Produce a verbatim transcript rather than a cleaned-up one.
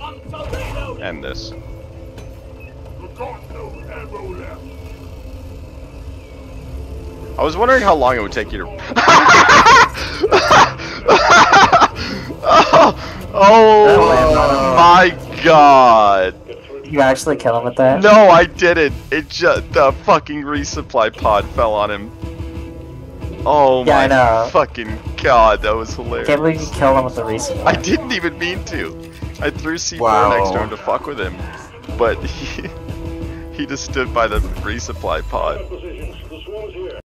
End this. I was wondering how long it would take you to. oh, oh my god! You actually kill him with that? No, I didn't. It just the fucking resupply pod fell on him. Oh yeah, my I know. fucking god, that was hilarious. Can't believe you killed him with the resupply. I didn't even mean to. I threw C four Wow. next to him to fuck with him, but he he just stood by the resupply pod.